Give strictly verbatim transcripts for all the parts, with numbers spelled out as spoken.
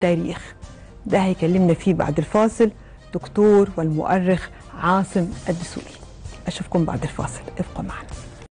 التاريخ. ده هيكلمنا فيه بعد الفاصل دكتور والمؤرخ عاصم الدسوقي. أشوفكم بعد الفاصل، ابقوا معنا.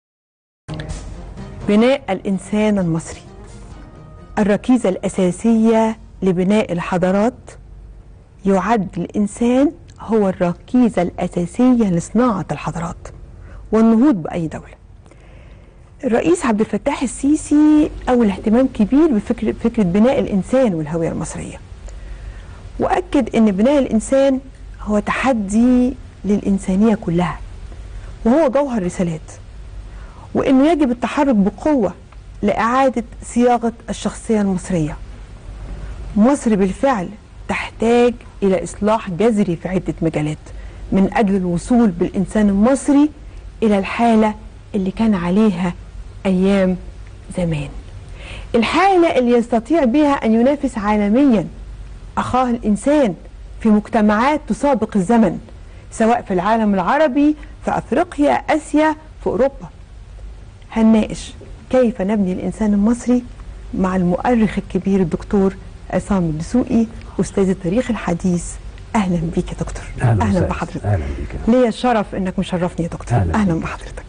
بناء الإنسان المصري الركيزة الأساسية لبناء الحضارات. يعد الإنسان هو الركيزة الأساسية لصناعة الحضارات والنهوض بأي دولة. الرئيس عبد الفتاح السيسي أول اهتمام كبير بفكرة فكرة بناء الإنسان والهوية المصرية، وأكد أن بناء الإنسان هو تحدي للإنسانية كلها وهو جوهر رسالات، وأنه يجب التحرك بقوة لإعادة صياغة الشخصية المصرية. مصر بالفعل تحتاج إلى إصلاح جذري في عدة مجالات من أجل الوصول بالإنسان المصري إلى الحالة اللي كان عليها أيام زمان، الحالة اللي يستطيع بها أن ينافس عالميا أخاه الإنسان في مجتمعات تسابق الزمن، سواء في العالم العربي، في أفريقيا، آسيا، في أوروبا. هنناقش كيف نبني الإنسان المصري مع المؤرخ الكبير الدكتور عصام الدسوقي أستاذ التاريخ الحديث. أهلا بيك يا دكتور. أهلا, أهلا بحضرتك. أهلا بيك. ليا الشرف إنك مشرفني يا دكتور. أهلا, أهلا بحضرتك.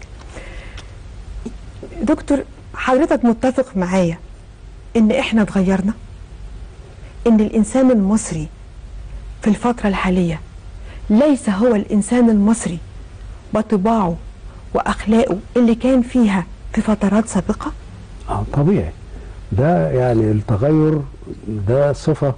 دكتور، حضرتك متفق معايا إن إحنا اتغيرنا؟ إن الإنسان المصري في الفترة الحالية ليس هو الإنسان المصري بطباعه وأخلاقه اللي كان فيها في فترات سابقة؟ آه طبيعي، ده يعني التغير ده صفة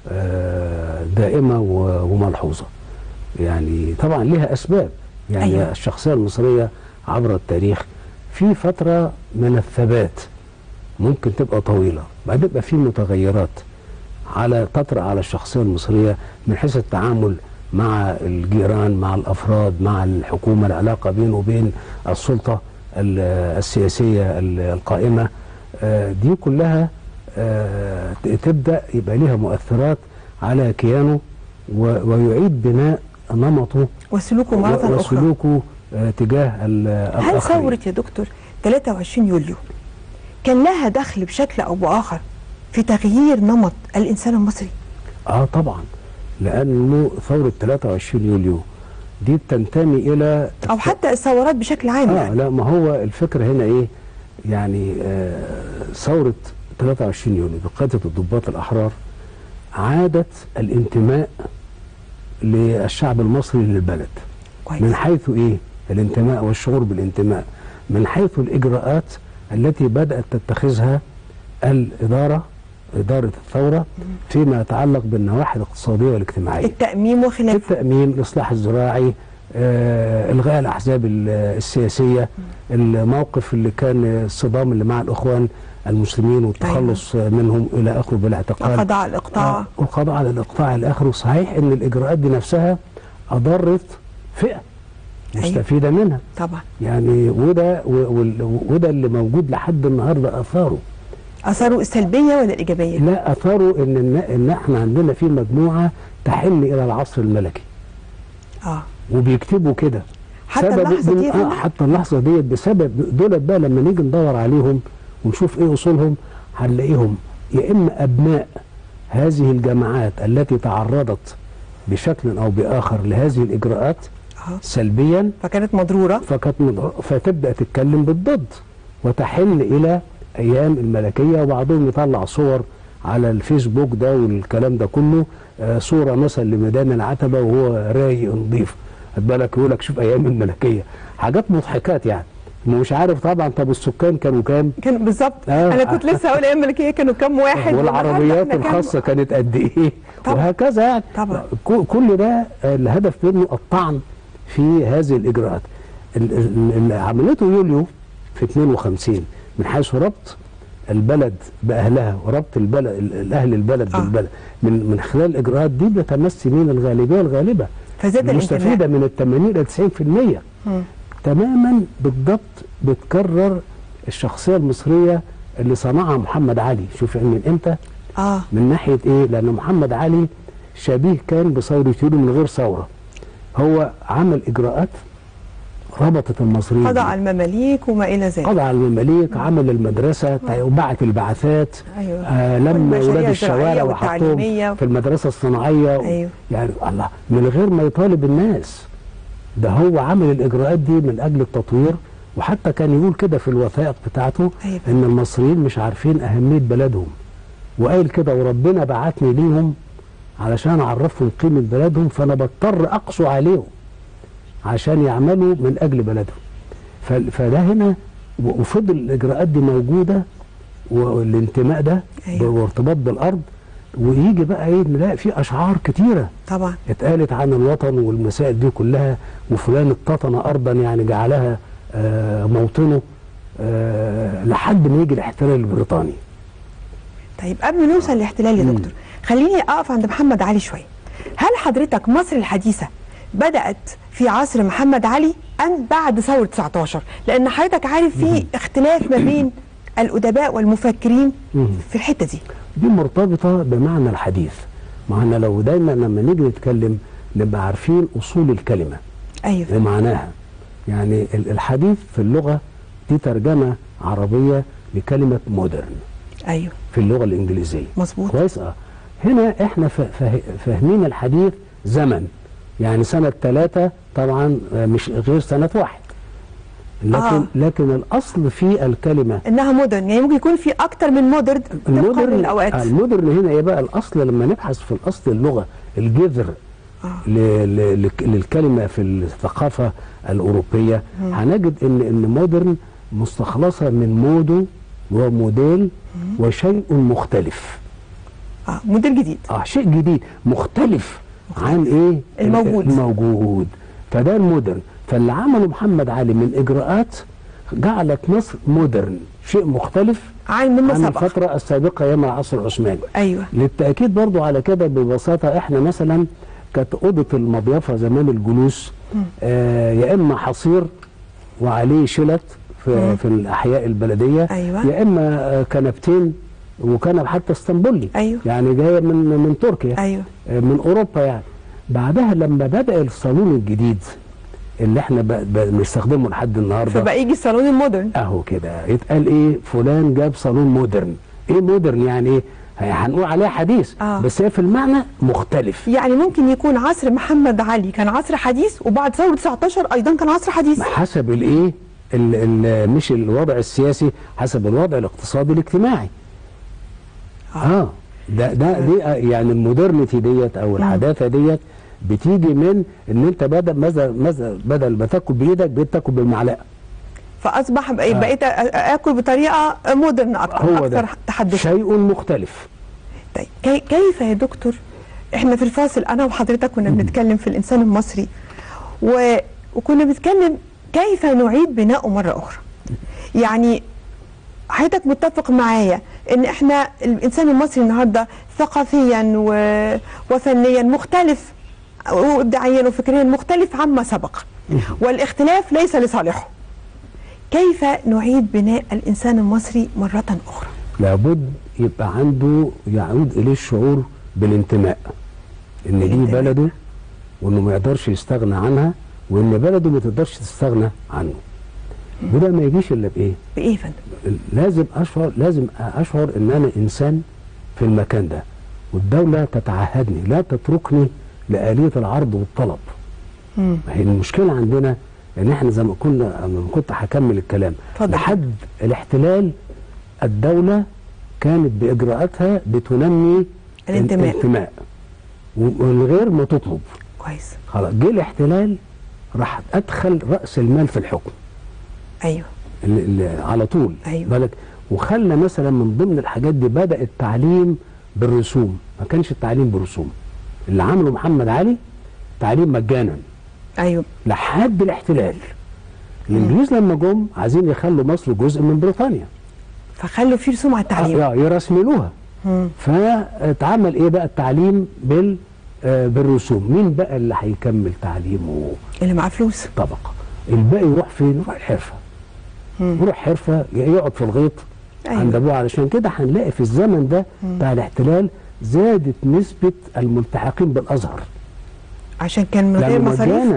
دائمة وملحوظة، يعني طبعا لها أسباب. يعني أيوة. الشخصية المصرية عبر التاريخ في فترة من الثبات ممكن تبقى طويلة، بعدين يبقى في متغيرات على تطرأ على الشخصية المصرية من حيث التعامل مع الجيران، مع الأفراد، مع الحكومة، العلاقة بينه وبين السلطة السياسية القائمة. دي كلها تبدأ يبقى لها مؤثرات على كيانه ويعيد بناء نمطه وسلوكه مرة أخرى وسلوكه تجاه الآخرين. هل ثورة يا دكتور ثلاثة وعشرين يوليو كان لها دخل بشكل أو بآخر في تغيير نمط الإنسان المصري؟ آه طبعا، لأنه ثورة ثلاثة وعشرين يوليو دي بتنتمي إلى أو حتى الثورات بشكل عام. آه يعني. لا، ما هو الفكرة هنا إيه؟ يعني آه ثورة ثلاثة وعشرين يوليو بقيادة الضباط الأحرار عادت الانتماء للشعب المصري للبلد. كويس. من حيث إيه؟ الانتماء والشعور بالانتماء، من حيث الإجراءات التي بدأت تتخذها الإدارة إدارة الثورة فيما يتعلق بالنواحي الاقتصادية والاجتماعية، التأميم وخلافه، التأميم، الإصلاح الزراعي، آه، إلغاء الأحزاب السياسية، الموقف اللي كان الصدام اللي مع الإخوان المسلمين والتخلص أيوة. منهم إلى آخره بالاعتقال، القضاء على الإقطاع، آه والقضاء على الإقطاع إلى آخره. صحيح إن الإجراءات دي نفسها أضرت فئة مستفيدة أيوة. منها طبعا، يعني وده وده اللي موجود لحد النهارده أثاره. أثاره السلبية ولا الإيجابية؟ لا، أثاره إن إن إحنا عندنا في مجموعة تحن إلى العصر الملكي. آه وبيكتبوا كده حتى اللحظة دي آه حتى اللحظة ديت بسبب دولت بقى. لما نيجي ندور عليهم ونشوف إيه أصولهم هنلاقيهم يا إما أبناء هذه الجماعات التي تعرضت بشكل أو بآخر لهذه الإجراءات آه. سلبيا، فكانت مضرورة فكانت مضرورة فتبدأ تتكلم بالضد وتحن إلى أيام الملكية. وبعضهم يطلع صور على الفيسبوك ده والكلام ده كله، آه صورة مثلا لميدان العتبة وهو رايق نظيف، خد بالك، يقول لك شوف أيام الملكية، حاجات مضحكات يعني. مش عارف طبعا. طب السكان كانوا كام؟ كانوا بالظبط آه. أنا كنت لسه هقول أيام الملكية كانوا كام واحد، والعربيات الخاصة كان... كانت قد إيه، وهكذا يعني. طبعا كل ده الهدف منه الطعن في هذه الإجراءات. اللي عملته يوليو في اثنين وخمسين من حيث ربط البلد بأهلها وربط البلد الأهل البلد آه. بالبلد من من خلال الإجراءات دي بتمثل مين الغالبية الغالبة فزاد المستفيدة من الثمانين إلى تسعين في المية تماما بالضبط. بتكرر الشخصية المصرية اللي صنعها محمد علي. شوف من امتى؟ آه. من ناحية ايه؟ لأن محمد علي شبيه كان بثورة يوليو من غير ثورة. هو عمل إجراءات ربطت المصريين، قضى على المماليك وما الى ذلك، قضى على المماليك، عمل المدرسه وبعت البعثات، أيوة. آه لما ولاد الشوارع وحطهم والتعليمية. في المدرسه الصناعيه. أيوة. يعني الله، من غير ما يطالب الناس، ده هو عمل الاجراءات دي من اجل التطوير. وحتى كان يقول كده في الوثائق بتاعته أيوة. ان المصريين مش عارفين اهميه بلدهم، وقال كده وربنا بعتني ليهم علشان اعرفهم قيمه بلدهم، فانا بضطر اقسو عليهم عشان يعملوا من اجل بلدهم. فده هنا، وفضل الاجراءات دي موجوده والانتماء ده. أيوة. وارتباط بالارض. ويجي بقى ايه، نلاقي في اشعار كتيره طبعا اتقالت عن الوطن والمسائل دي كلها، وفلان اقتطن ارضا يعني جعلها آه موطنه، آه لحد ما يجي الاحتلال البريطاني. طيب قبل ما نوصل للاحتلال يا دكتور، خليني اقف عند محمد علي شويه. هل حضرتك مصر الحديثه بدات في عصر محمد علي ام بعد ثوره تسعتاشر؟ لان حضرتك عارف في اختلاف ما بين الادباء والمفكرين في الحته دي. دي مرتبطه بمعنى الحديث. معنا لو دايما لما نيجي نتكلم نبقى عارفين اصول الكلمه. ايوه. ومعناها. يعني الحديث في اللغه دي ترجمه عربيه لكلمه مودرن. ايوه. في اللغه الانجليزيه. مظبوط. كويس. اه هنا احنا فاهمين الحديث زمن، يعني سنه ثلاثه طبعا مش غير سنه واحد. لكن آه. لكن الاصل في الكلمه انها مودرن، يعني ممكن يكون في اكتر من مودرن طبقا للاوقات. المودرن هنا ايه بقى الاصل؟ لما نبحث في الاصل اللغه الجذر آه. للكلمه في الثقافه الاوروبيه، مم. هنجد ان ان مودرن مستخلصه من مودو وموديل، مم. وشيء مختلف. اه موديل جديد. اه شيء جديد مختلف, مختلف. عن ايه؟ الموجود. الموجود. فده المودرن. فاللي عمله محمد علي من اجراءات جعلت مصر مودرن، شيء مختلف عن مما عن سبق. الفتره السابقه ايام العصر العثماني. ايوه. للتاكيد برضو على كده ببساطه، احنا مثلا كانت اوضه المضيفه زمان الجلوس آه يا اما حصير وعليه شلت في, مم. في الاحياء البلديه. أيوة. يا اما كنبتين، وكنب حتى اسطنبولي. أيوة. يعني جايه من من تركيا. أيوة. من اوروبا يعني. بعدها لما بدا الصالون الجديد اللي احنا بنستخدمه لحد النهارده، فبقى يجي الصالون المودرن اهو كده يتقال ايه؟ فلان جاب صالون مودرن. ايه مودرن يعني ايه؟ هنقول عليها حديث. آه. بس هي في المعنى مختلف. يعني ممكن يكون عصر محمد علي كان عصر حديث، وبعد ثوره تسعتاشر ايضا كان عصر حديث، حسب الايه؟ مش الوضع السياسي، حسب الوضع الاقتصادي الاجتماعي. اه, آه. ده ده دي يعني المودرنتي ديت او الحداثه ديت بتيجي من ان انت بدل مثلا بدل ما تاكل بايدك بقيت تاكل بالمعلقه، فاصبح بقيت آه. اكل بطريقه مودرن اكتر، هو اكثر تحدثا، شيء مختلف. طيب كيف يا دكتور؟ احنا في الفاصل انا وحضرتك كنا بنتكلم في الانسان المصري، و... وكنا بنتكلم كيف نعيد بناؤه مره اخرى. يعني حضرتك متفق معايا ان احنا الانسان المصري النهارده ثقافيا و... وفنيا مختلف، وابداعيا وفكريا مختلف عما سبق، والاختلاف ليس لصالحه. كيف نعيد بناء الانسان المصري مره اخرى؟ لابد يبقى عنده يعود اليه الشعور بالانتماء، ان دي بلده وانه ما يقدرش يستغنى عنها، وان بلده ما تقدرش تستغنى عنه. وده ما يجيش الا بايه؟ بايه يا فندم؟ لازم اشعر لازم اشعر ان انا انسان في المكان ده، والدوله تتعهدني لا تتركني لآلية العرض والطلب. مم. هي المشكله عندنا ان احنا زي ما كنا لما كنت هكمل الكلام فضل. لحد الاحتلال الدوله كانت باجراءاتها بتنمي الانتماء, الانتماء. ومن غير ما تطلب. كويس. خلاص جه الاحتلال راح ادخل راس المال في الحكم. ايوه. اللي اللي على طول. أيوة. بالك، وخلى مثلا من ضمن الحاجات دي بدا التعليم بالرسوم. ما كانش التعليم برسوم، اللي عمله محمد علي تعليم مجانا. ايوه. لحد الاحتلال. الانجليز لما جم عايزين يخلوا مصر جزء من بريطانيا، فخلوا في رسوم على التعليم. اه يرسملوها. فاتعمل ايه بقى التعليم بال آه بالرسوم. مين بقى اللي هيكمل تعليمه؟ اللي معاه فلوس. طبقه. الباقي يروح فين؟ يروح الحرفه. يروح حرفه، يقعد في الغيط. أيوة. عند ابوه. علشان كده هنلاقي في الزمن ده بتاع الاحتلال زادت نسبه الملتحقين بالازهر، عشان كان من غير مصاريف.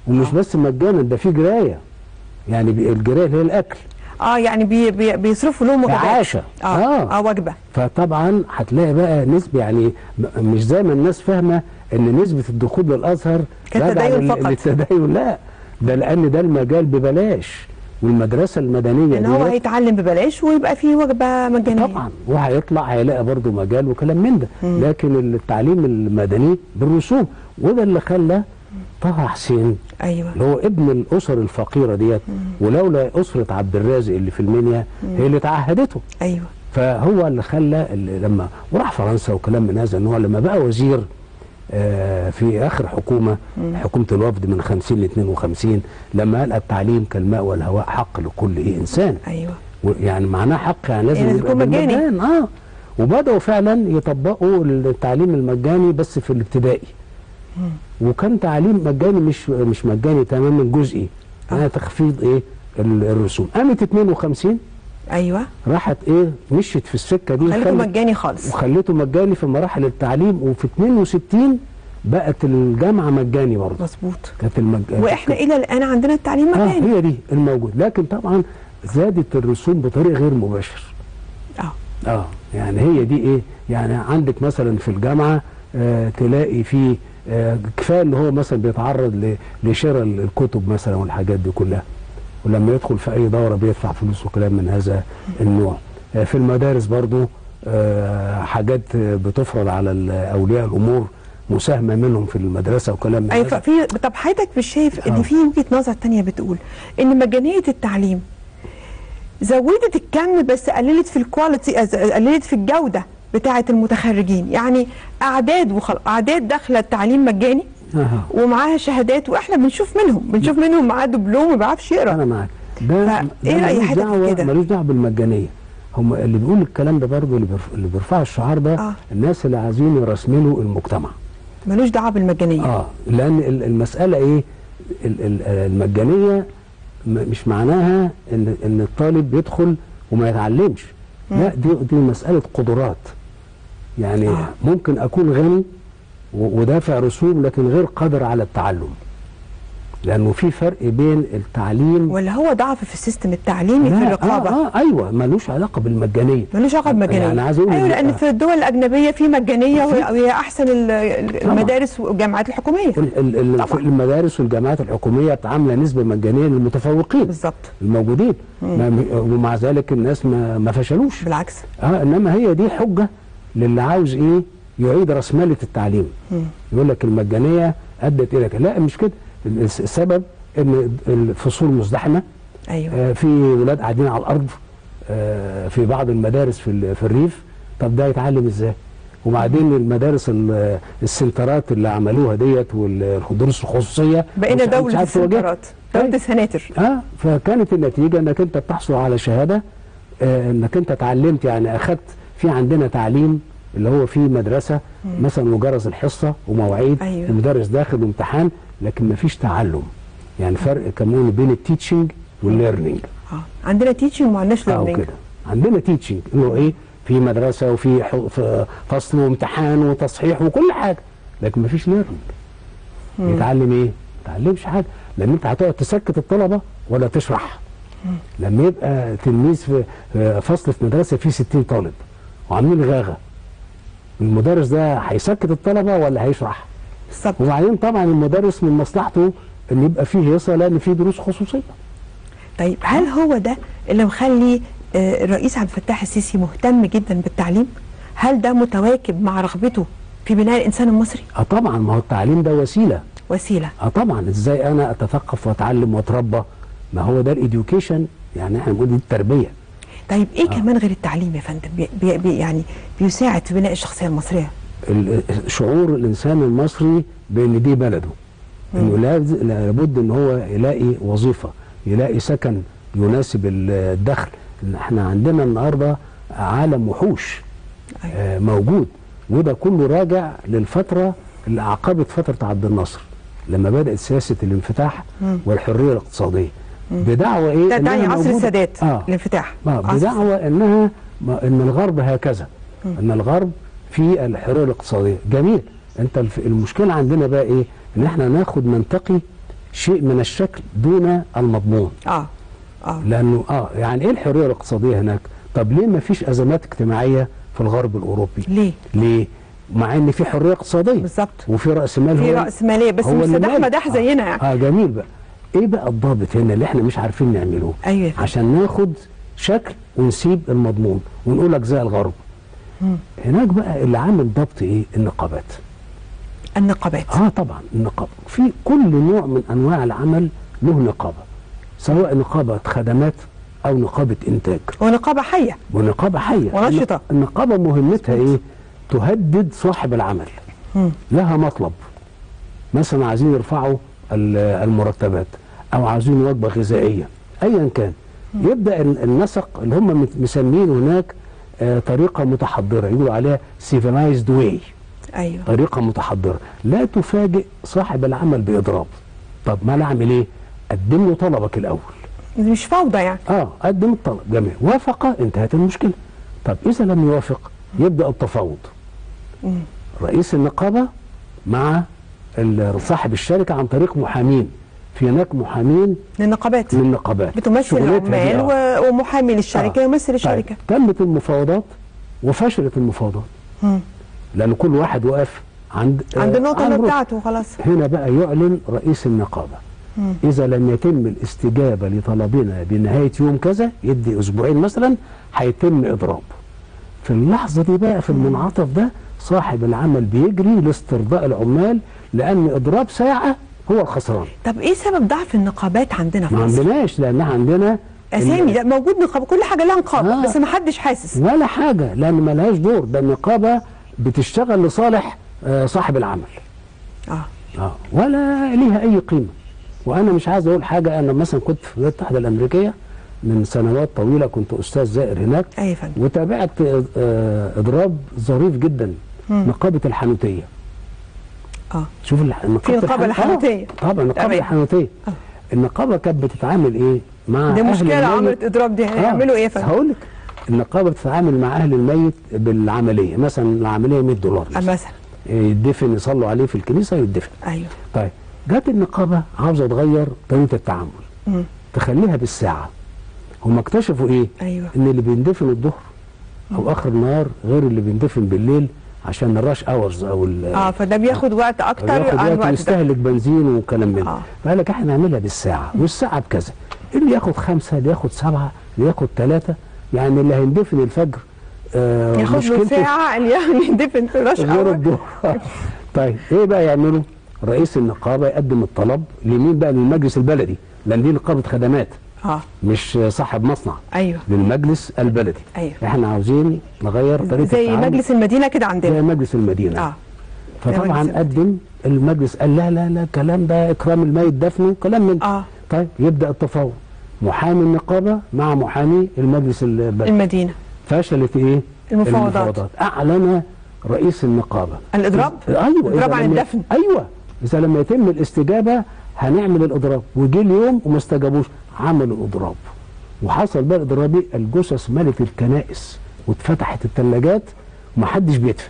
ومش آه. بس مجانا، ده في جرايه، يعني الجرايه اللي هي الاكل. اه يعني بي بي بيصرفوا لهم وجبات. عاشة. اه اه, آه وجبه. فطبعا هتلاقي بقى نسبه، يعني مش زي ما الناس فاهمه ان نسبه الدخول للازهر كتدين فقط. للتدين، لا، ده لان ده المجال ببلاش، والمدرسه المدنيه ان هو هيتعلم ببلاش ويبقى فيه وجبه مجانيه. طبعا، وهيطلع هيلاقي برضه مجال وكلام من ده. مم. لكن التعليم المدني بالرسوم، وده اللي خلى طه حسين ايوه اللي هو ابن الاسر الفقيره ديت، ولولا اسره عبد الرازق اللي في المنيا هي اللي تعهدته. ايوه فهو اللي خلى اللي لما وراح فرنسا وكلام من هذا، ان هو لما بقى وزير آه في اخر حكومه، مم. حكومه الوفد من خمسين ل اتنين وخمسين، لما قال التعليم كالماء والهواء حق لكل ايه انسان. ايوه يعني معناه حق، يعني لازم يعني يبقى مجاني. اه وبداوا فعلا يطبقوا التعليم المجاني بس في الابتدائي. مم. وكان تعليم مجاني، مش مش مجاني تماما، جزئي، يعني تخفيض ايه الرسوم. قامت اتنين وخمسين ايوه راحت ايه مشيت في السكه دي، خليته مجاني خالص، وخليته مجاني في مراحل التعليم. وفي اتنين وستين بقت الجامعه مجاني برضه. مظبوط. كانت المج... واحنا الى الان عندنا التعليم مجاني. اه هي دي الموجود، لكن طبعا زادت الرسوم بطريق غير مباشر. اه اه يعني هي دي ايه، يعني عندك مثلا في الجامعه آه تلاقي في آه كفايه ان هو مثلا بيتعرض لشراء الكتب مثلا والحاجات دي كلها، ولما يدخل في اي دوره بيدفع فلوس وكلام من هذا النوع. آه في المدارس برضو آه حاجات بتفرض على اولياء الامور، مساهمه منهم في المدرسه وكلام من أيوة هذا. في طب حضرتك مش شايف ان في وجهه نظر ثانيه بتقول ان مجانيه التعليم زودت الكم بس قللت في الكواليتي، قللت في الجوده بتاعه المتخرجين؟ يعني اعداد وخل... اعداد داخله التعليم مجاني أه. ومعاها شهادات، واحنا بنشوف منهم بنشوف منهم معاه دبلوم ما بيعرفش يقرا. انا معاك، ده ايه راي حضرتك كده؟ ملوش دعوه بالمجانيه. هم اللي بيقول الكلام ده برضه اللي, بيرف... اللي بيرفعوا الشعار ده آه. الناس اللي عايزين يرسملوا المجتمع. ملوش دعوه بالمجانيه. اه لان المساله ايه، المجانيه مش معناها ان ان الطالب يدخل وما يتعلمش. م. لا، دي دي مساله قدرات. يعني آه. ممكن اكون غني ودافع رسوم لكن غير قادر على التعلم، لانه في فرق بين التعليم. ولا هو ضعف في السيستم التعليمي في الرقابه؟ اه اه ايوه، ملوش علاقه بالمجانيه. ملوش علاقه بالمجانيه. يعني عايز اقول ايوه لان آه. في الدول الاجنبيه في مجانيه وهي احسن المدارس والجامعات الحكوميه. ال ال المدارس والجامعات الحكوميه عامله نسبه مجانيه للمتفوقين بالظبط الموجودين، ومع ذلك الناس ما, ما فشلوش، بالعكس. اه انما هي دي حجه للي عاوز ايه يعيد راسماله التعليم. مم. يقول لك المجانيه ادت الى كده. لا مش كده، السبب ان الفصول مزدحمه. ايوه آه في ولاد قاعدين على الارض آه في بعض المدارس في في الريف. طب ده يتعلم ازاي؟ وبعدين المدارس السنترات اللي عملوها ديت والدروس الخصوصيه بقينا دوله السنترات، دوله السناتر. اه فكانت النتيجه انك انت بتحصل على شهاده آه انك انت اتعلمت، يعني اخذت في عندنا تعليم اللي هو في مدرسه مم. مثلا وجرس الحصه ومواعيد. أيوة. المدرس داخل امتحان لكن ما فيش تعلم. يعني فرق كمان بين التيتشنج والليرنينج. اه عندنا تيتشنج وما عندناش ليرنينج. اه كده عندنا تيتشنج انه ايه، في مدرسه وفي فصل وامتحان وتصحيح وكل حاجه، لكن ما فيش ليرنينج. يتعلم ايه؟ ما يتعلمش حاجه، لان انت هتقعد تسكت الطلبه ولا تشرح. مم. لما يبقى تلميذ في فصل في مدرسه فيه ستين طالب وعاملين غاغه، المدرس ده هيسكت الطلبه ولا هيشرح؟ بالظبط. وبعدين طبعا المدرس من مصلحته ان يبقى فيه هيصه لان فيه دروس خصوصيه. طيب هل هو ده اللي مخلي الرئيس عبد الفتاح السيسي مهتم جدا بالتعليم؟ هل ده متواكب مع رغبته في بناء الانسان المصري؟ اه طبعا، ما هو التعليم ده وسيله. وسيله. اه طبعا، ازاي انا اتثقف واتعلم واتربى؟ ما هو ده الاديوكيشن، يعني احنا بنقول دي التربيه. طيب ايه آه. كمان غير التعليم يا فندم بي بي يعني بيساعد في بناء الشخصيه المصريه؟ شعور الانسان المصري بان دي بلده، انه لابد ان هو يلاقي وظيفه، يلاقي سكن يناسب الدخل. احنا عندنا النهارده عالم وحوش. أيوة. آه موجود، وده كله راجع للفتره اللي اعقبت فتره عبد الناصر لما بدات سياسه الانفتاح مم. والحريه الاقتصاديه. مم. بدعوى ايه؟ ده يعني عصر السادات. آه. الانفتاح. آه. بدعوى انها ان الغرب هكذا، مم. ان الغرب في الحريه الاقتصاديه. جميل. انت المشكله عندنا بقى ايه؟ ان احنا ناخد منطقي شيء من الشكل دون المضمون. اه اه لانه اه يعني ايه الحريه الاقتصاديه هناك؟ طب ليه ما فيش ازمات اجتماعيه في الغرب الاوروبي؟ ليه؟ ليه؟ مع ان في حريه اقتصاديه بالظبط، وفي راس مال، في راس ماليه بس مش سداح مداح زينا يعني. اه جميل بقى. ايه بقى الضابط هنا اللي احنا مش عارفين نعمله؟ ايوه عشان ناخد شكل ونسيب المضمون ونقول لك زي الغرب. مم. هناك بقى اللي عامل ضبط ايه؟ النقابات. النقابات اه طبعا النقابه في كل نوع من انواع العمل له نقابه، سواء نقابه خدمات او نقابه انتاج. ونقابه حيه ونقابه حيه ونشطه. النقابه مهمتها ايه؟ تهدد صاحب العمل. مم. لها مطلب، مثلا عايزين يرفعوا المرتبات او عايزين وجبه غذائيه ايا كان. مم. يبدا النسق اللي هم مسمين هناك آه طريقه متحضره، يقولوا عليها civilized way. ايوه طريقه متحضره لا تفاجئ صاحب العمل باضراب. طب ما انا اعمل ايه؟ قدم له طلبك الاول. مش فوضى يعني. اه قدم الطلب، جميل، وافق انتهت المشكله. طب اذا لم يوافق يبدا التفاوض. مم. رئيس النقابه مع صاحب الشركه عن طريق محامين. في هناك محامين للنقابات للنقابات بتمثل العمال آه. ومحامي للشركه آه. يمثل الشركه. طيب. تمت المفاوضات وفشلت المفاوضات. مم. لان كل واحد وقف عند عند النقطه بتاعته خلاص. هنا بقى يعلن رئيس النقابه مم. اذا لم يتم الاستجابه لطلبنا بنهايه يوم كذا، يدي اسبوعين مثلا، هيتم اضراب. في اللحظه دي بقى، في المنعطف ده، صاحب العمل بيجري لاسترضاء العمال، لان اضراب ساعه هو الخسران. طب ايه سبب ضعف النقابات عندنا في مصر؟ ما عندناش، لانها عندنا اسامي، ده موجود نقابه، كل حاجه لها نقابه آه. بس ما حدش حاسس ولا حاجه، لان ما لهاش دور. ده النقابه بتشتغل لصالح آه صاحب العمل. اه اه ولا ليها اي قيمه. وانا مش عايز اقول حاجه، انا مثلا كنت في الولايات المتحده الامريكيه من سنوات طويله، كنت استاذ زائر هناك. ايوه فندم. وتابعت آه اضراب ظريف جدا. مم. نقابه الحانوتيه. اه شوف النقابه في نقابه الحانوتيه. آه. طبعا النقابه الحانوتيه. آه. النقابه كانت بتتعامل ايه مع دي مشكله عملت اضراب دي، هيعملوا آه. ايه يا فندم؟ هقول لك. النقابه بتتعامل مع اهل الميت بالعمليه، مثلا العمليه مية دولار مثلا, مثلا. يدفن، يصلوا عليه في الكنيسه يدفن. ايوه. طيب جت النقابه عاوزه تغير طريقه التعامل. مم. تخليها بالساعه. هم اكتشفوا ايه؟ ايوه. ان اللي بيندفن الظهر او اخر النهار غير اللي بيندفن بالليل، عشان الراش اورز او اه فده بياخد وقت اكتر عن وقت ويستهلك بنزين وكلام من ده. آه. فقال لك احنا نعملها بالساعه، والساعه بكذا. اللي ياخد خمسه، اللي ياخد سبعه، اللي ياخد ثلاثه، يعني اللي هيندفن الفجر آه ياخد له ساعه، اللي يندفن في راش غير الظهر. طيب ايه بقى يعملوا؟ رئيس النقابه يقدم الطلب لمين بقى؟ للمجلس البلدي، لان دي نقابه خدمات. اه مش صاحب مصنع. ايوه. للمجلس البلدي. ايوه. احنا عاوزين نغير طريقه زي التعامل. مجلس المدينه كده عندنا. زي مجلس المدينه. اه فطبعا قدم المجلس، قال لا لا لا الكلام ده اكرام الميت دفنه كلام من اه طيب يبدا التفاوض. محامي النقابه مع محامي المجلس البلدي. المدينه. فشلت ايه؟ المفاوضات. المفاوضات. اعلن رئيس النقابه الاضراب؟ ايوه الاضراب عن الدفن. ايوه اذا لم يتم الاستجابه هنعمل الاضراب. وجي اليوم وما استجابوش، عملوا الاضراب. وحصل بقى الاضراب، الجثث ملت الكنائس واتفتحت الثلاجات ومحدش بيدفن.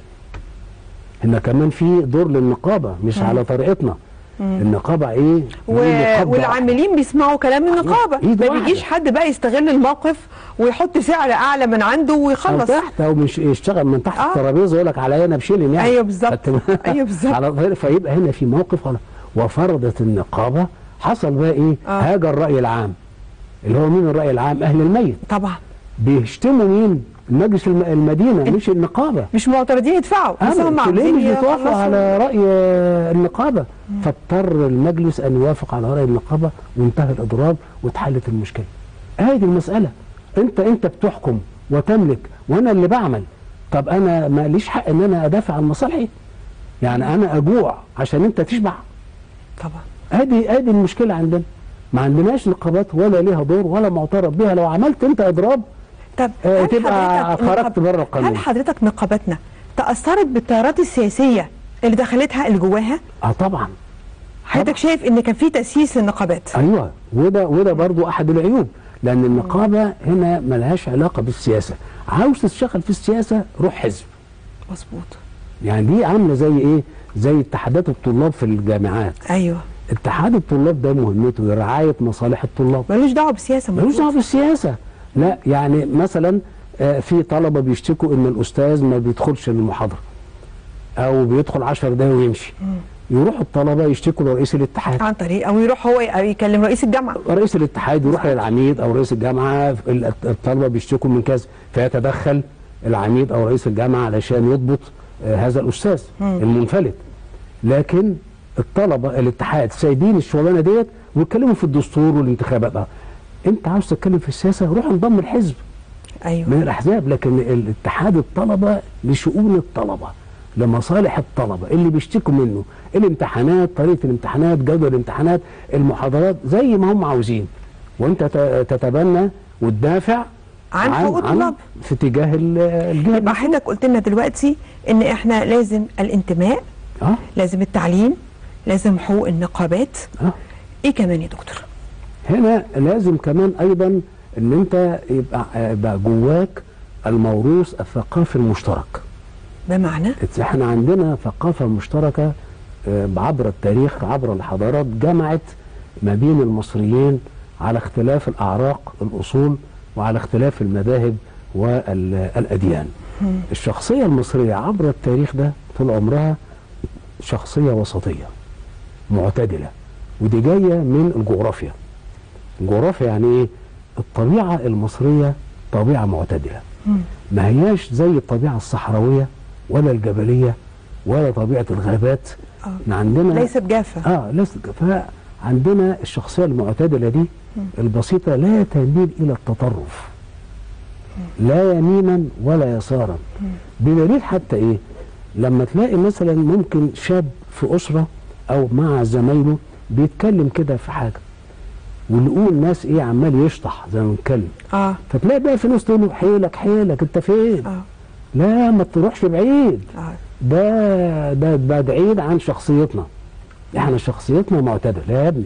هنا كمان في دور للنقابه، مش مم. على طريقتنا. مم. النقابه ايه؟ و... والعاملين بيسمعوا كلام النقابه، ما بيجيش حد بقى يستغل الموقف ويحط سعر اعلى من عنده ويخلص. او تحت، او مش يشتغل من تحت آه. الترابيزه يقول لك عليا انا بشيلن يعني. ايوه بالظبط. ايوه بالظبط. فيبقى هنا في موقف خلاص. وفرضت النقابه. حصل بقى ايه؟ آه. هاجر الراي العام. اللي هو مين الراي العام؟ اهل الميت. طبعا. بيشتموا مين؟ مجلس المدينه مش النقابه. مش معترضين يدفعوا، بس هم عاوزين مش بيتوافقوا على راي النقابه. مم. فاضطر المجلس ان يوافق على راي النقابه، وانتهى الاضراب واتحلت المشكله. هذه المساله. انت انت بتحكم وتملك وانا اللي بعمل. طب انا ما ليش حق ان انا ادافع عن مصالحي؟ يعني انا اجوع عشان انت تشبع؟ طبعا. ادي ادي المشكله عندنا. ما عندناش نقابات ولا ليها دور ولا معترف بها. لو عملت انت اضراب طب آه تبقى خرجت بره القانون. هل حضرتك نقاباتنا تاثرت بالتيارات السياسيه اللي دخلتها اللي جواها؟ اه طبعا. حضرتك شايف ان كان في تاسيس للنقابات؟ ايوه، وده وده برضو احد العيوب، لان النقابه هنا ملهاش علاقه بالسياسه. عاوز تشتغل في السياسه روح حزب. مظبوط. يعني دي عامله زي ايه؟ زي اتحادات الطلاب في الجامعات. ايوه. اتحاد الطلاب ده مهمته رعايه مصالح الطلاب، ملوش دعوه بالسياسه. ملوش دعوه بالسياسه. لا يعني مثلا في طلبه بيشتكوا ان الاستاذ ما بيدخلش المحاضره او بيدخل عشر دقايق ويمشي. مم. يروحوا الطلبه يشتكوا لرئيس الاتحاد عن طريق، او يروح هو يكلم رئيس الجامعه. رئيس الاتحاد يروح للعميد او رئيس الجامعه، الطلبه بيشتكوا من كذا، فيتدخل العميد او رئيس الجامعه علشان يضبط هذا الاستاذ مم. المنفلت. لكن الطلبه الاتحاد سايبين الشغلانه ديت ويتكلموا في الدستور والانتخابات. بقى انت عاوز تتكلم في السياسه روح انضم الحزب ايوه من الاحزاب، لكن الاتحاد الطلبه لشؤون الطلبه لمصالح الطلبه اللي بيشتكوا منه الامتحانات، طريقه الامتحانات، جدول الامتحانات، المحاضرات، زي ما هم عاوزين، وانت تتبنى وتدافع عن حقوق الطلاب في اتجاه الجهه. يبقى حضرتك قلت لنا دلوقتي ان احنا لازم الانتماء، اه لازم التعليم، لازم حقوق النقابات. اه ايه كمان يا دكتور؟ هنا لازم كمان ايضا ان انت يبقى, يبقى جواك الموروث الثقافي المشترك. بمعنى احنا عندنا ثقافه مشتركه عبر التاريخ، عبر الحضارات، جمعت ما بين المصريين على اختلاف الاعراق، الاصول، وعلى اختلاف المذاهب والاديان. الشخصيه المصريه عبر التاريخ ده طول عمرها شخصيه وسطيه معتدله، ودي جايه من الجغرافيا. الجغرافيا يعني ايه؟ الطبيعه المصريه طبيعه معتدله، ما هياش زي الطبيعه الصحراويه ولا الجبليه ولا طبيعه الغابات. اه عندنا ليست جافه. اه ليست جافه. فعندنا الشخصيه المعتدله دي البسيطه لا تميل الى التطرف، لا يمينا ولا يسارا. بدليل حتى ايه؟ لما تلاقي مثلا ممكن شاب في اسره او مع زمايله بيتكلم كده في حاجه، ونقول ناس ايه عمال يشطح زي ما بنتكلم، اه فتلاقي بقى في ناس تقول له حيلك حيلك انت فين؟ اه لا ما تروحش بعيد. اه ده ده بعيد عن شخصيتنا، احنا شخصيتنا معتدله. لا يا ابني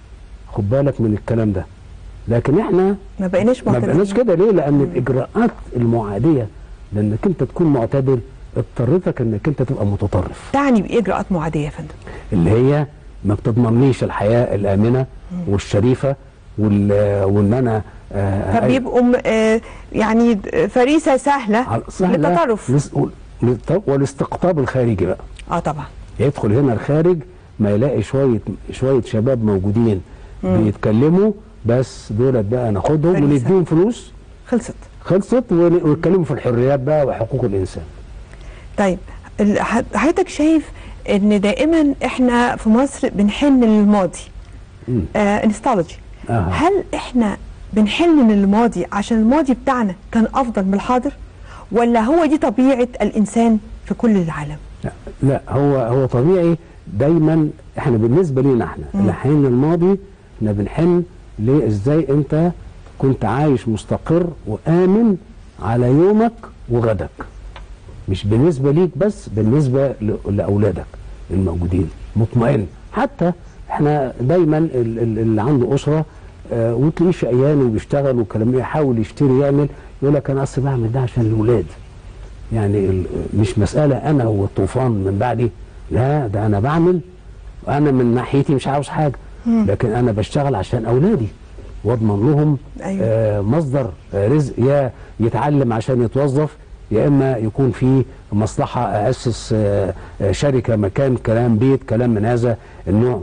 خد بالك من الكلام ده. لكن احنا ما بقيناش معتدلين. ما بقيناش كده. ليه؟ لان الاجراءات المعاديه لانك انت تكون معتدل اضطرتك انك انت تبقى متطرف. تعني بايه اجراءات معاديه يا فندم؟ اللي هي ما بتضمنليش الحياه الامنه مم. والشريفه وال وان انا آه فبيبقوا آه يعني فريسه سهله, سهلة للتطرف والاستقطاب الخارجي بقى. اه طبعا يدخل هنا الخارج ما يلاقي شويه شويه شباب موجودين مم. بيتكلموا، بس دولت بقى ناخدهم ونديهم فلوس. خلصت خلصت ويتكلموا في الحريات بقى وحقوق الانسان. طيب حضرتك شايف ان دائما احنا في مصر بنحن للماضي، آه انستولوجي. آه. هل احنا بنحن للماضي عشان الماضي بتاعنا كان افضل من الحاضر، ولا هو دي طبيعه الانسان في كل العالم؟ لا, لا هو هو طبيعي دايما. احنا بالنسبه لينا احنا اللي حين الماضي احنا بنحن ليه؟ ازاي انت كنت عايش مستقر وامن على يومك وغدك، مش بالنسبه ليك بس، بالنسبه لاولادك الموجودين مطمئن. حتى احنا دايما اللي عنده اسره آه وتلاقيه شقيان وبيشتغل وكلام يحاول يشتري يعمل، يقول لك انا اصل بعمل ده عشان الاولاد. يعني مش مساله انا والطوفان من بعدي، لا ده انا بعمل وانا من ناحيتي مش عاوز حاجه، لكن انا بشتغل عشان اولادي واضمن لهم أيوة. آه مصدر آه رزق، يا يتعلم عشان يتوظف، يا اما يكون في مصلحه اسس آه شركه مكان كلام بيت كلام من هذا النوع،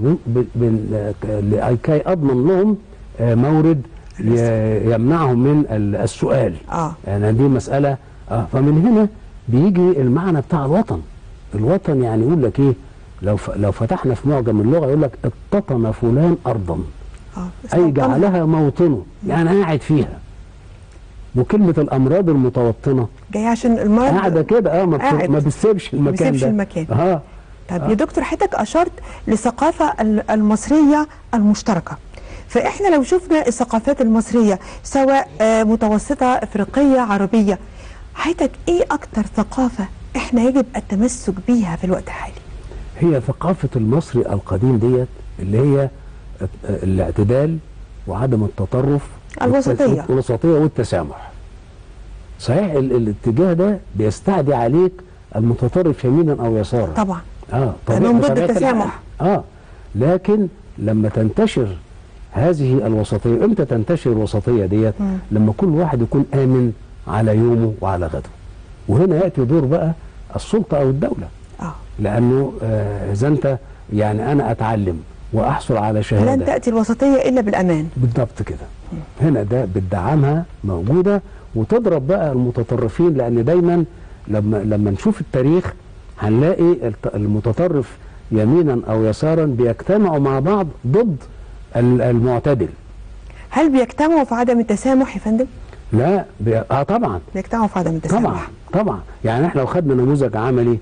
لكي اضمن لهم آه مورد يمنعهم من السؤال. اه يعني دي مساله. اه فمن هنا بيجي المعنى بتاع الوطن. الوطن يعني يقول لك ايه؟ لو لو فتحنا في معجم اللغه يقول لك اقتطن فلان ارضا، اه اي جعلها موطنه، يعني قاعد فيها. وكلمه الامراض المتوطنه جاي عشان المرض قاعده كده اه ما, ما بتسيبش المكان ما بتسيبش ده. المكان. اه طب آه. يا دكتور حضرتك اشرت للثقافه المصريه المشتركه، فاحنا لو شفنا الثقافات المصريه سواء متوسطه افريقيه عربيه، حضرتك ايه اكتر ثقافه احنا يجب التمسك بيها في الوقت الحالي؟ هي ثقافه المصري القديم ديت اللي هي الاعتدال وعدم التطرف، الوسطيه الوسطيه والتسامح. صحيح الاتجاه ده بيستعدي عليك المتطرف يمينا او يسارا طبعا اه طبعا ضد التسامح. اه لكن لما تنتشر هذه الوسطيه. امتى تنتشر الوسطيه ديت؟ لما كل واحد يكون امن على يومه وعلى غده. وهنا ياتي دور بقى السلطه او الدوله. اه لانه اذا آه انت يعني انا اتعلم واحصل على شهاده، لن تاتي الوسطيه الا بالامان. بالضبط كده. هنا ده بتدعمها موجوده وتضرب بقى المتطرفين، لان دايما لما لما نشوف التاريخ هنلاقي المتطرف يمينا او يسارا بيجتمعوا مع بعض ضد المعتدل. هل بيجتمعوا في عدم التسامح يا فندم؟ لا بي... اه طبعا بيجتمعوا في عدم التسامح. طبعا طبعا. يعني احنا لو خدنا نموذج عملي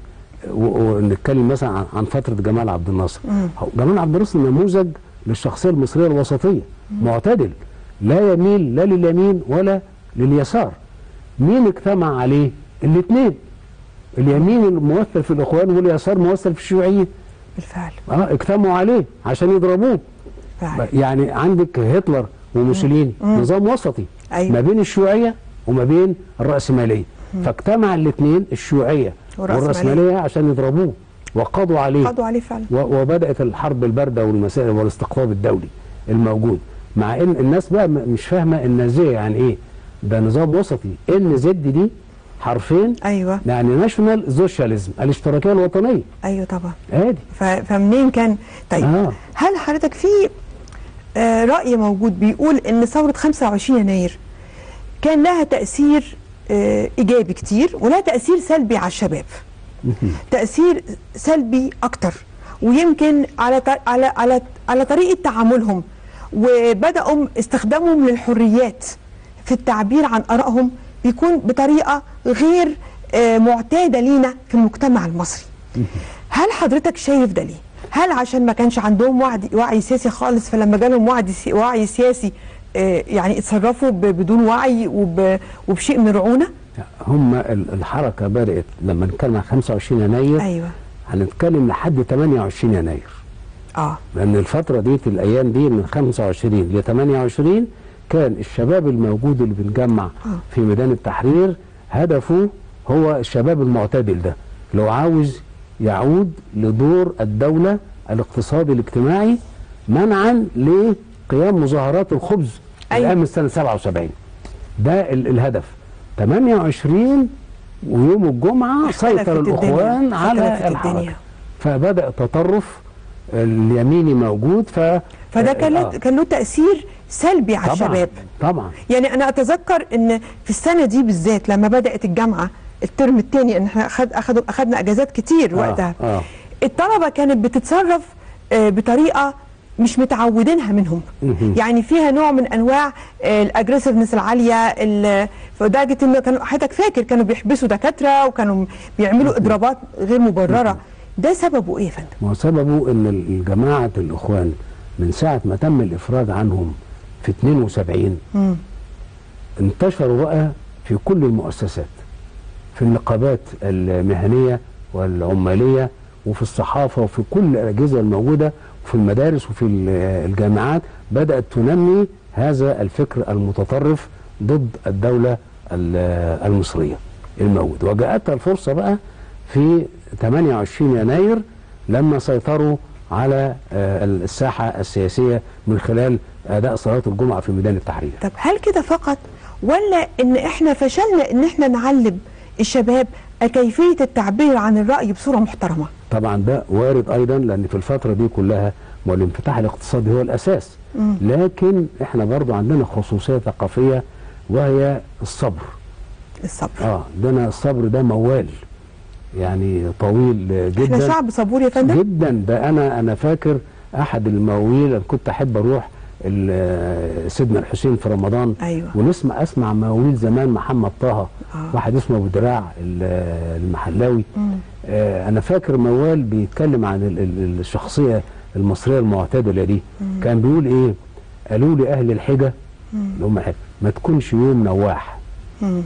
ونتكلم مثلا عن, عن فتره جمال عبد الناصر. مم. جمال عبد الناصر نموذج للشخصيه المصريه الوسطيه. مم. معتدل، لا يميل لا لليمين ولا لليسار. مين اجتمع عليه؟ الاثنين. اليمين الممثل في الاخوان واليسار ممثل في الشيوعيين. بالفعل. اه اجتمعوا عليه عشان يضربوه. فعلا. يعني عندك هتلر وموسوليني نظام وسطي. أيوة. ما بين الشيوعيه وما بين الراسماليه. فاجتمع الاثنين الشيوعيه والراسماليه عشان يضربوه وقضوا عليه. قضوا عليه فعلا. وبدات الحرب البارده والمسائل والاستقطاب الدولي الموجود. مع ان الناس بقى مش فاهمه النازيه يعني ايه. ده نظام وسطي. ان زد دي حرفين. ايوه. يعني ناشونال سوشياليزم، الاشتراكيه الوطنيه. ايوه طبعا. ادي. فمنين كان طيب آه. هل حضرتك في آه راي موجود بيقول ان ثوره خمسة وعشرين يناير كان لها تاثير آه ايجابي كتير ولها تاثير سلبي على الشباب؟ تاثير سلبي اكتر، ويمكن على على على على طريقه تعاملهم، وبداوا استخدامهم للحريات في التعبير عن ارائهم بيكون بطريقه غير آه معتاده لينا في المجتمع المصري. هل حضرتك شايف ده ليه؟ هل عشان ما كانش عندهم وعي, وعي سياسي خالص، فلما جالهم وعي, وعي سياسي آه يعني اتصرفوا بدون وعي وب وبشيء من الرعونه؟ هم الحركه بدات لما نتكلم عن خمسة وعشرين يناير. ايوه. هنتكلم لحد ثمانية وعشرين يناير. اه لان الفتره دي الايام دي من خمسة وعشرين ل ثمانية وعشرين كان الشباب الموجود اللي بنجمع آه. في ميدان التحرير هدفه هو الشباب المعتدل ده اللي هو عاوز يعود لدور الدولة الاقتصادي الاجتماعي منعا لقيام مظاهرات الخبز. أيوة. الآن من سنة سبعة وسبعين. ده ال الهدف. ثمانية وعشرين ويوم الجمعة سيطر الأخوان على الحركة، فبدأ تطرف اليميني موجود. ف فده كان آه. كان له تأثير سلبي على طبعًا الشباب. طبعا. يعني أنا أتذكر إن في السنة دي بالذات لما بدأت الجامعة الترم الثاني، ان احنا أخد أخدوا أخدنا أجازات كتير وقتها. آه. آه. الطلبة كانت بتتصرف آه بطريقة مش متعودينها منهم. يعني فيها نوع من انواع الاجريسيفنس العاليه، لدرجه ان كانوا حضرتك فاكر كانوا بيحبسوا دكاتره وكانوا بيعملوا اضرابات غير مبرره. ده سببه ايه يا فندم؟ ما سببه ان الجماعه الاخوان من ساعه ما تم الافراج عنهم في اثنين وسبعين م. انتشروا بقى في كل المؤسسات، في النقابات المهنيه والعماليه وفي الصحافه وفي كل الاجهزه الموجوده وفي المدارس وفي الجامعات. بدأت تنمي هذا الفكر المتطرف ضد الدولة المصرية الموجود. وجاءتها الفرصة بقى في ثمانية وعشرين يناير لما سيطروا على الساحة السياسية من خلال أداء صلاة الجمعة في ميدان التحرير. طب هل كده فقط، ولا إن إحنا فشلنا إن إحنا نعلم الشباب كيفية التعبير عن الرأي بصورة محترمة؟ طبعا ده وارد ايضا، لان في الفتره دي كلها والانفتاح الاقتصادي هو الاساس. مم. لكن احنا برضو عندنا خصوصيه ثقافيه وهي الصبر. الصبر اه عندنا الصبر ده موال يعني طويل جدا. احنا شعب صبور يا فندم جدا. ده انا انا فاكر احد المواويل انا كنت احب اروح سيدنا الحسين في رمضان. أيوة. ونسمع اسمع مواويل زمان محمد طه. آه. واحد اسمه ابو دراع المحلاوي. آه انا فاكر موال بيتكلم عن الشخصيه المصريه المعتدله دي. مم. كان بيقول ايه؟ قالوا لي اهل الحجه اللي هم ما تكونش يوم نواح. مم.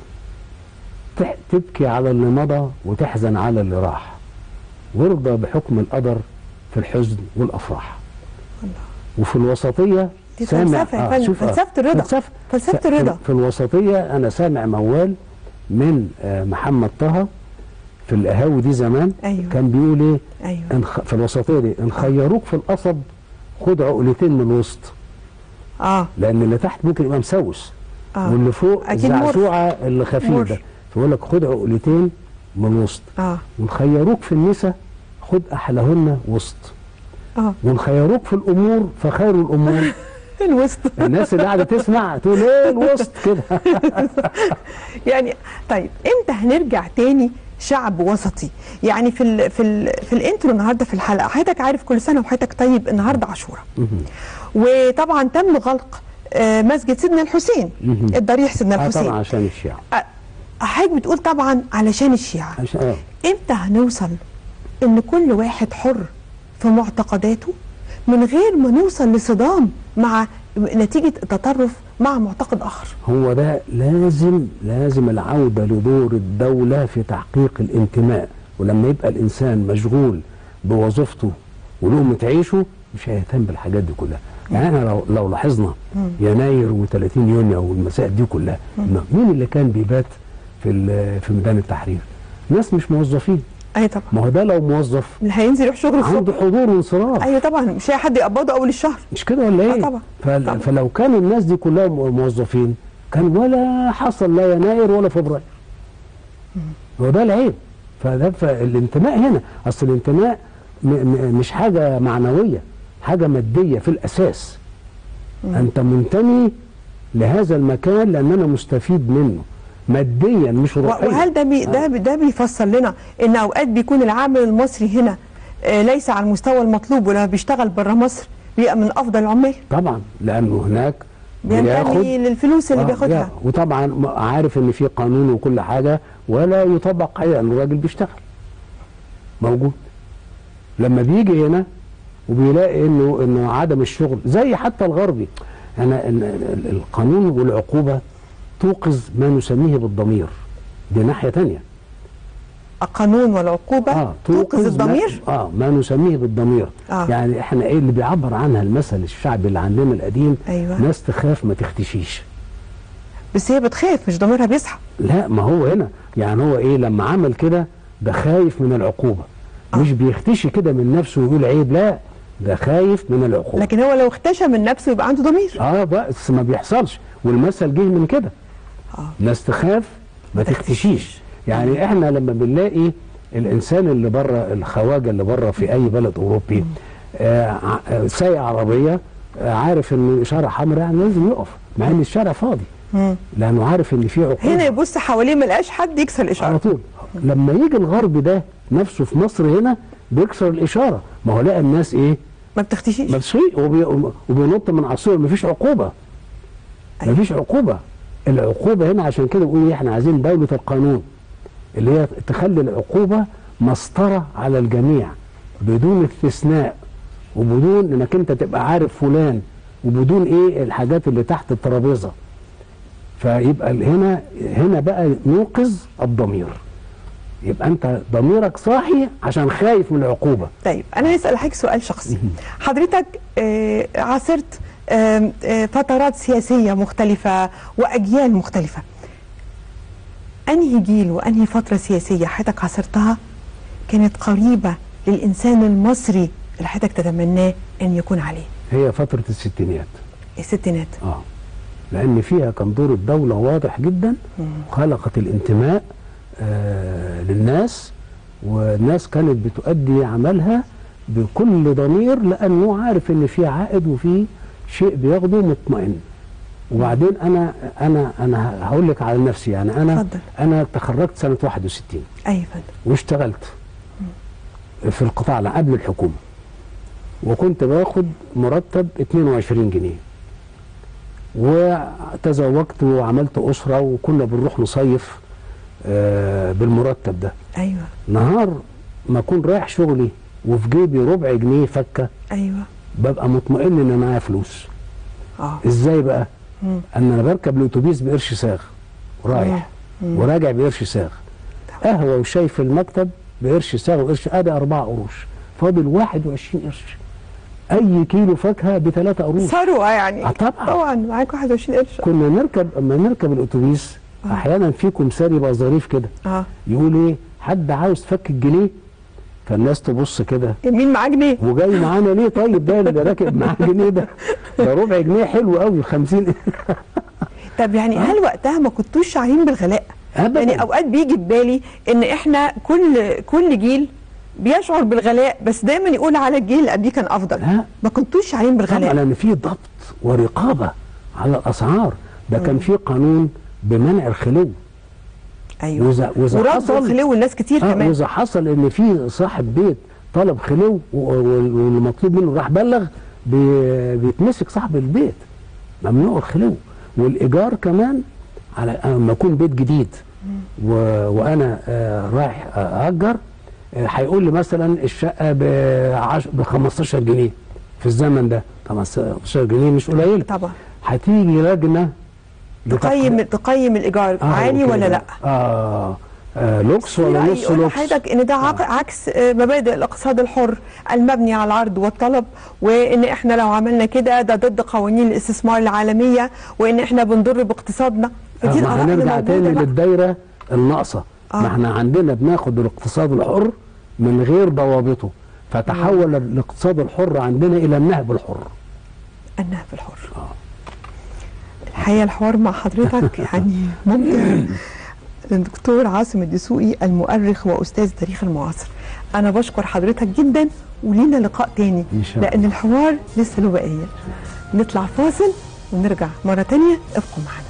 تبكي على اللي مضى وتحزن على اللي راح، وارضى بحكم القدر في الحزن والافراح. الله. وفي الوسطيه دي سامع فلسفه آه فلسفه الرضا. فلسفه فلسفه الرضا. في الوسطيه انا سامع موال من آه محمد طه في القهاوي دي زمان. أيوة. كان بيقول ايه؟ أيوة. إن في الوسطيه دي ان خيروك في القصب خد عقلتين من الوسط. اه لان اللي تحت ممكن يبقى مسوس، آه. واللي فوق الزعزوعه اللي خفيف ده، فيقول لك خد عقلتين من الوسط. اه ونخيروك في النساء خد احلاهن وسط. اه ونخيروك في الامور فخير الامور الوسط. الناس اللي قاعده تسمع تقول ايه الوسط كده. يعني طيب امتى هنرجع تاني شعب وسطي؟ يعني في ال في ال في الانترو النهارده في الحلقه، حضرتك عارف كل سنه وحضرتك طيب، النهارده عاشوراء. وطبعا تم غلق آه مسجد سيدنا الحسين، الضريح سيدنا الحسين. اه طبعا عشان الشيعة. حضرتك بتقول طبعا علشان الشيعة. عشان اه امتى هنوصل ان كل واحد حر في معتقداته من غير ما نوصل لصدام مع نتيجة التطرف مع معتقد آخر؟ هو ده لازم لازم العودة لدور الدولة في تحقيق الانتماء. ولما يبقى الإنسان مشغول بوظيفته ولقمة عيشه مش هيهتم بالحاجات دي كلها. يعني احنا لو لو لاحظنا يناير وثلاثين يونيو والمسائل دي كلها، مين اللي كان بيبات في في ميدان التحرير؟ ناس مش موظفين. اي طبعا. ما هو ده لو موظف اللي هينزل يروح شغل الصبح عنده حضور وانصراف. ايوه طبعا، مش هي حد يقبضه اول الشهر، مش كده ولا ايه؟ آه طبعا. فل... طبعا. فلو كان الناس دي كلها موظفين كان ولا حصل لا يناير ولا فبراير. هو ده العيب. فده فالانتماء هنا، اصل الانتماء م... م... مش حاجه معنويه، حاجه ماديه في الاساس. مم. انت منتمي لهذا المكان لان انا مستفيد منه ماديا مش روحيا. وهل ده بي ده بي ده بيفسر لنا ان اوقات بيكون العامل المصري هنا آه ليس على المستوى المطلوب، ولما بيشتغل بره مصر بيبقى من افضل العمال؟ طبعا لانه هناك بينتمي للفلوس اللي آه بياخدها، وطبعا عارف ان في قانون وكل حاجه ولا يطبق عليه لان الراجل بيشتغل موجود. لما بيجي هنا وبيلاقي انه انه عدم الشغل زي حتى الغربي، انا القانون والعقوبه توقظ ما نسميه بالضمير. دي ناحيه ثانيه. القانون والعقوبه آه توقظ الضمير؟ ما اه ما نسميه بالضمير. آه. يعني احنا ايه اللي بيعبر عنها المثل الشعبي اللي عندنا القديم؟ أيوة. ناس تخاف ما تختشيش. بس هي بتخاف مش ضميرها بيصحى. لا ما هو هنا يعني هو ايه لما عمل كده ده خايف من العقوبه. آه. مش بيختشي كده من نفسه ويقول عيب، لا ده خايف من العقوبه. لكن هو لو اختشى من نفسه يبقى عنده ضمير. اه بس ما بيحصلش، والمثل جه من كده. آه. ناس تخاف ما تختشيش. يعني احنا لما بنلاقي الانسان اللي بره، الخواجه اللي بره في اي بلد اوروبي آه سايق عربيه آه عارف ان الاشاره حمراء يعني لازم يقف مع ان الشارع فاضي. مم. لانه عارف ان في عقوبه. هنا يبص حواليه ما لقاش حد يكسر الاشاره على طول. لما يجي الغرب ده نفسه في مصر هنا بيكسر الاشاره، ما هو لقى الناس ايه؟ ما بتختشيش. ما بتختشيش وبي... وبينط من عصير، مفيش عقوبه. أيوة. مفيش عقوبه. العقوبه هنا عشان كده بيقول احنا عايزين دوله القانون اللي هي تخلي العقوبه مسطره على الجميع بدون استثناء، وبدون انك انت تبقى عارف فلان، وبدون ايه الحاجات اللي تحت الترابيزه. فيبقى هنا هنا بقى نوقظ الضمير. يبقى انت ضميرك صاحي عشان خايف من العقوبه. طيب انا هسال حضرتك سؤال شخصي. حضرتك آه عاصرت آه آه فترات سياسيه مختلفه واجيال مختلفه. انهي جيل وانهي فتره سياسيه حضرتك عاصرتها كانت قريبه للانسان المصري اللي حضرتك تتمناه ان يكون عليه؟ هي فتره الستينات. الستينات. اه لان فيها كان دور الدوله واضح جدا، خلقت الانتماء آه للناس، والناس كانت بتؤدي عملها بكل ضمير لانه عارف ان في عائد وفي شيء بياخده مطمئن. وبعدين انا انا انا هقول لك على نفسي، يعني انا فضل. انا تخرجت سنه واحد وستين. ايوه فندم. واشتغلت في القطاع قبل الحكومه، وكنت باخد مرتب اتنين وعشرين جنيه، وتزوجت وعملت اسره وكنا بنروح نصيف آه بالمرتب ده. ايوه. نهار ما اكون رايح شغلي وفي جيبي ربع جنيه فكه، ايوه، ببقى مطمئن ان معايا فلوس. اه ازاي بقى؟ مم. ان انا بركب الاتوبيس بقرش ساغ ورايح، مم. وراجع بقرش ساغ، قهوه وشاي في المكتب بقرش ساغ وقرش، ادي اربعه قروش، فاضل واحد وعشرين قرش. اي كيلو فاكهه بثلاثه قروش. ثروه يعني. آه طبعا طبعا معاك واحد وعشرين قرش. كنا نركب اما نركب الاتوبيس آه. احيانا في كمساري يبقى ظريف كده، اه يقول ايه؟ حد عاوز فك الجنيه فالناس تبص كده، مين معاه جنيه وجاي معانا ليه؟ طيب ده اللي راكب معاه جنيه ده ده ربع جنيه حلو قوي خمسين. طب يعني هل وقتها ما كنتوش شاعرين بالغلاء؟ أبداً. يعني اوقات بيجي في بالي ان احنا كل كل جيل بيشعر بالغلاء، بس دايما يقول على الجيل اللي قبليه كان افضل. لا. ما كنتوش شاعرين بالغلاء. طبعا لان في ضبط ورقابه على الاسعار، ده كان في قانون بمنع الخلو. ايوه، وإذا وإذا ورفض حصل الخلو الناس كتير آه كمان. واذا حصل ان في صاحب بيت طلب خلو والمطلوب منه راح بلغ، بي بيتمسك صاحب البيت، ممنوع الخلو. والايجار كمان، على لما يكون بيت جديد و... وانا آه رايح اجر، هيقول لي مثلا الشقه ب خمستاشر جنيه في الزمن ده، طبعا خمستاشر جنيه مش قليل طبعا. هتيجي لجنه تقيم تقيم الايجار آه عالي ولا لا؟ آه, آه لوكس ولا نص لوكس. حضرتك ان ده آه. عكس مبادئ الاقتصاد الحر المبني على العرض والطلب، وان احنا لو عملنا كده ده ضد قوانين الاستثمار العالميه، وان احنا بنضر باقتصادنا. فدي آه هنرجع تاني للدايره الناقصه. آه. ما احنا عندنا بناخد الاقتصاد الحر من غير ضوابطه، فتحول مم. الاقتصاد الحر عندنا الى النهب الحر. النهب الحر. آه. الحقيقه الحوار مع حضرتك يعني ممتع. الدكتور عاصم الدسوقي، المؤرخ واستاذ تاريخ المعاصر. انا بشكر حضرتك جدا، ولينا لقاء تاني إن شاء الله. لان الحوار لسه له بقيه. نطلع فاصل ونرجع مره تانيه، ابقوا معنا.